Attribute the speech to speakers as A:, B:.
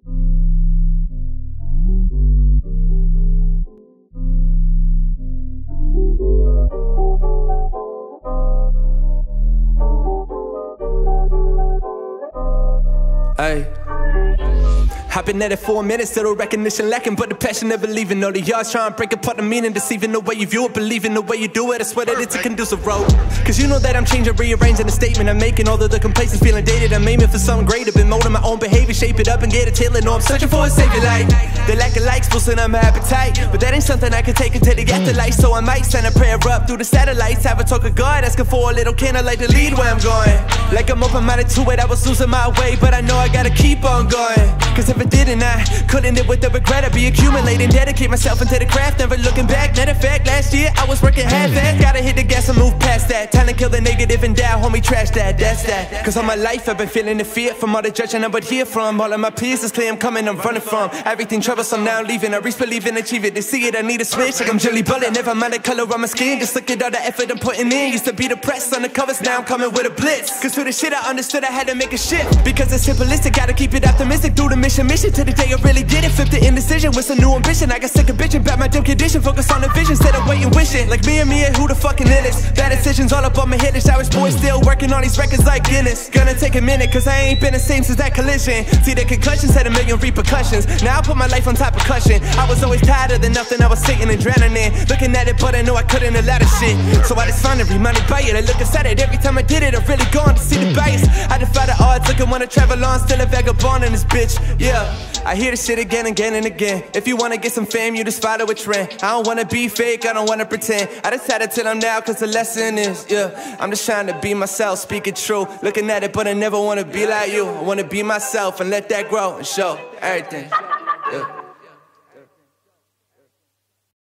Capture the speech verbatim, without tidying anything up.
A: Ay. I've been at it for a minute, still the recognition lacking, but the passion never leaving. All the yards trying to break apart the meaning, deceiving the way you view it, believing the way you do it. I swear that it's a conducive road. Cause you know that I'm changing, rearranging the statement I'm making. Although the complacence feeling dated, I'm aiming for something greater. Been molding my own behavior, shape it up and get it tailored. No, I'm searching for a savior like the lack of likes, boosting up my appetite. But that ain't something I can take until the afterlife. So I might send a prayer up through the satellites. Have a talk with God, asking for a little candlelight to lead where I'm going. Like I'm open-minded to it, I was losing my way, but I know I gotta keep on going. Cause if I didn't, I couldn't live with the regret. I'd be accumulating, dedicate myself into the craft, never looking back. Matter of fact, last year I was working half-assed. Gotta hit the gas and move past that. Time to kill the negative and doubt, homie, trash that, that's that. Cause all my life I've been feeling the fear from all the judging I would hear from. All of my peers is clear, I'm coming, I'm running from everything troublesome, now I'm leaving. I reach, believe, and achieve it. They see it, I need a switch, like I'm Jelly Bullet. Never mind the color of my skin, just look at all the effort I'm putting in. Used to be depressed on the covers, now I'm coming with a blitz. Cause through the shit I understood I had to make a shift. Because it's simplistic, gotta keep it optimistic. Through the mission, mission to the day I really did it. Flip the indecision with some new ambition. I got sick of bitching about my dim condition. Focus on the vision instead of waiting, wishing. Like me and me and who the fucking illest. Bad decisions all up on my hit list. I was boy still working on these records like Guinness. Gonna take a minute cause I ain't been the same since that collision. See the concussions had a million repercussions. Now I put my life on top of cushion. I was always tired of the nothing I was sitting and drowning in. Looking at it but I know I couldn't a lot of shit. So I just found it, reminded by it. I look inside it every time I did it. I really gone to see the bias. I defy the odds, looking wanna travel on. Still a vagabond in this bitch, yeah. I hear this shit again, again and again. If you wanna get some fame, you just follow a trend. I don't wanna be fake, I don't wanna pretend. I decided till I'm now cause the lesson is, yeah, I'm just trying to be myself, speak it true. Looking at it but I never wanna be like you. I wanna be myself and let that grow and show everything, yeah.